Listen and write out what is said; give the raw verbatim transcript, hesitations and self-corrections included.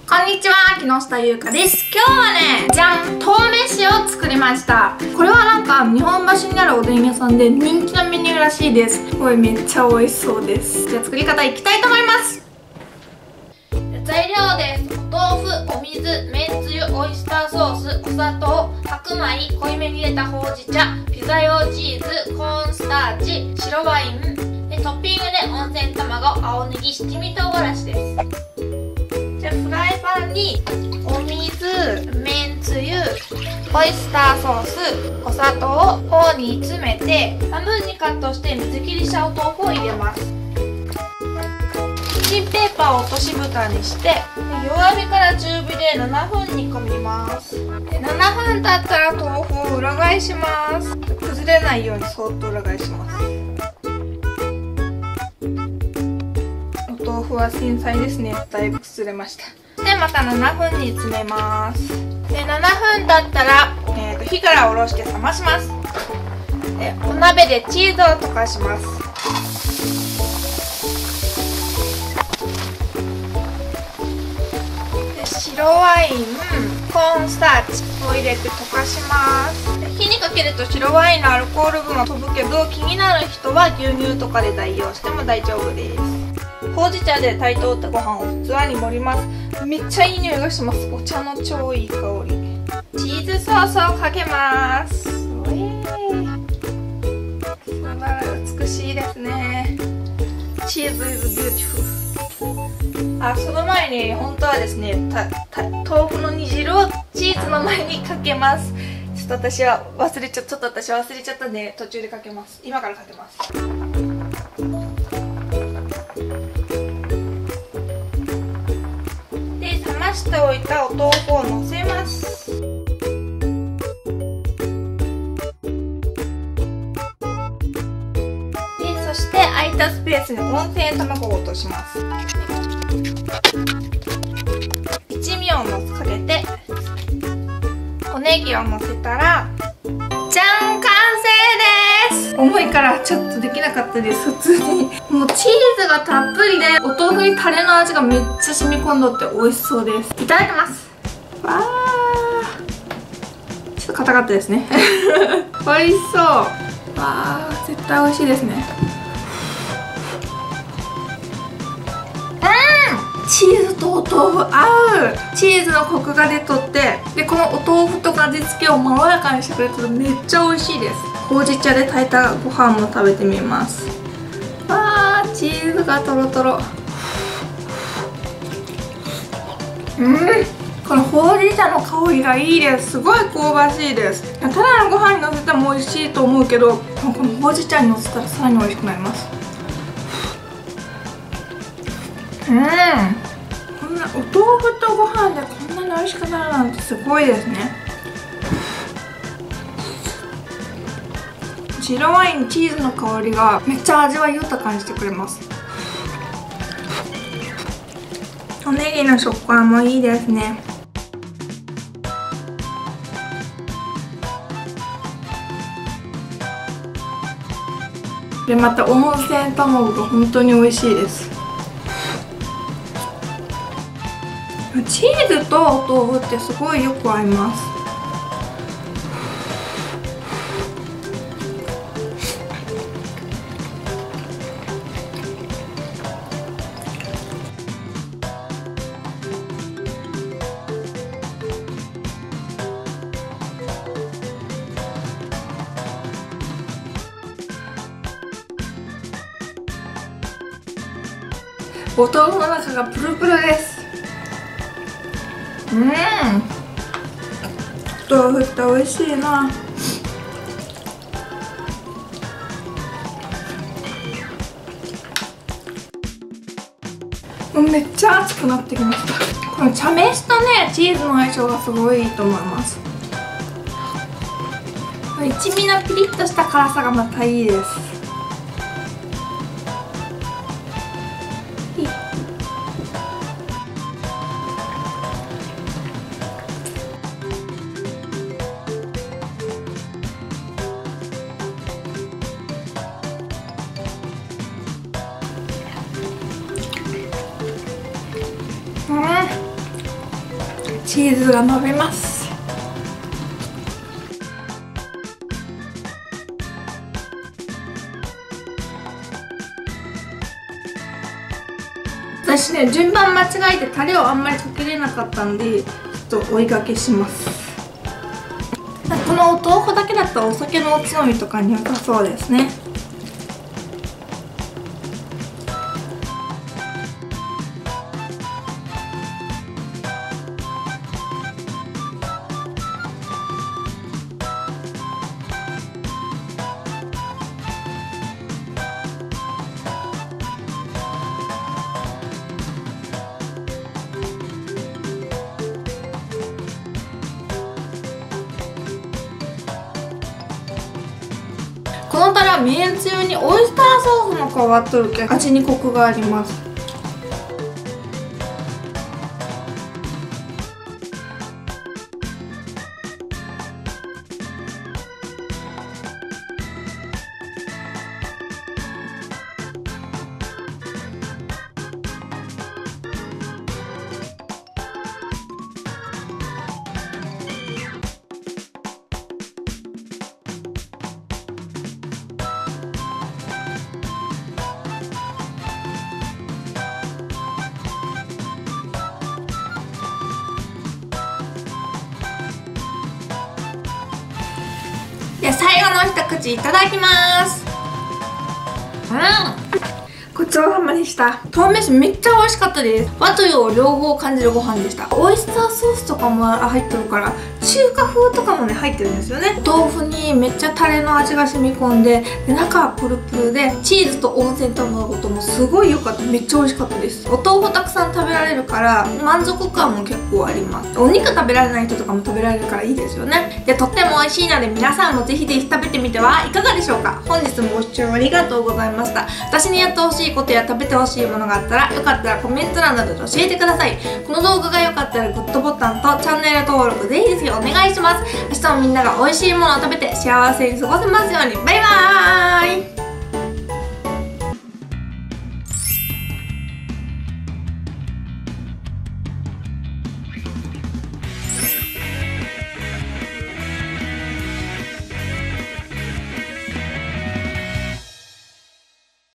こんにちは、木下優香です。今日はね、じゃん、豆飯を作りました。これはなんか日本橋にあるおでん屋さんで人気のメニューらしいです。これめっちゃ美味しそうです。じゃあ作り方いきたいと思います。材料です。お豆腐、お水、めんつゆ、オイスターソース、お砂糖、白米、濃いめに入れたほうじ茶、ピザ用チーズ、コーンスターチ、白ワインで、トッピングで温泉卵、青ネギ、七味唐辛子です。じゃあフライパンにお水、めんつゆ、オイスターソース、お砂糖を方に詰めて半分にカットして水切りしたお豆腐を入れます。キッチンペーパーを落とし蓋にして弱火から中火でななふん煮込みます。でななふん経ったら豆腐を裏返します。崩れないようにそっと裏返します。お豆腐は繊細ですね。だいぶ崩れました。でまたななふんに詰めます。でななふん経ったら、えー、と火から下ろして冷まします。でお鍋でチーズを溶かします。で白ワイン、コーンスターチを入れて溶かします。で火にかけると白ワインのアルコール分は飛ぶけど、気になる人は牛乳とかで代用しても大丈夫です。ほうじ茶で炊いておったご飯を器に盛ります。めっちゃいい匂いがします。お茶の超いい香り。チーズソースをかけます。おえー、素晴ら美しいですね。チーズ is beautiful。 あ、その前に本当はですね、たた豆腐の煮汁をチーズの前にかけます。ちょっと私は忘れちゃちょっと私は忘れちゃったんで途中でかけます。今からかけます。しておいたお豆腐をのせます。でそして空いたスペースに温泉卵を落とします。一味をのかけておネギをのせたらじゃん、完成です。重いからちょっとできなかったです。普通にもうチーズがたっぷりでお豆腐にタレの味がめっちゃ染み込んどって美味しそうです。いただきます。わー、ちょっと硬かったですね美味しそう。わー、絶対美味しいですね。うん、チーズとお豆腐合う。チーズのコクが出とって、でこのお豆腐とか味付けをまろやかにしてくれてめっちゃ美味しいです。ほうじ茶で炊いたご飯も食べてみます。わー、チーズがとろとろ。うん、このほうじ茶の香りがいいです。すごい香ばしいです。ただのご飯にのせても美味しいと思うけど、このほうじ茶にのせたらさらに美味しくなります。うん、こんなお豆腐とご飯でこんなに美味しくなるなんてすごいですね。白ワイン、チーズの香りがめっちゃ味わい豊かにしてくれます。おネギの食感もいいですね。でまた温泉卵が本当に美味しいです。チーズとお豆腐ってすごいよく合います。お豆腐の中がプルプルです。うん、お豆腐って美味しいな。もうめっちゃ熱くなってきました。この茶飯とねチーズの相性がすごいいいと思います。一味のピリッとした辛さがまたいいです。 チーズが伸びます。私ね、順番間違えてタレをあんまりかけれなかったんで、ちょっと追いがけします。このお豆腐だけだったらお酒のおつまみとかに良さそうですね。このタレはめんつゆにオイスターソースも加わっとるけ味にコクがあります。では最後の一口いただきます。うん、ごちそうさまでした。豆飯めっちゃ美味しかったです。和と洋両方感じるご飯でした。オイスターソースとかも入ってるから中華風とかもね入ってるんですよね。豆腐にめっちゃタレの味が染み込んで、で中はプルプルでチーズと温泉卵ともすごい良かった。めっちゃ美味しかったです。お豆腐たくさん食べられるから満足感も結構あります。お肉食べられない人とかも食べられるからいいですよね。でとっても美味しいので皆さんもぜひぜひ食べてみてはいかがでしょうか。本日もご視聴ありがとうございました。私にやってほしいことや食べてほしいものがあったらよかったらコメント欄などで教えてください。この動画が良かったらグッドボタンとチャンネル登録ぜひぜひお願いします。明日もみんなが美味しいものを食べて幸せに過ごせますように。バイバーイ。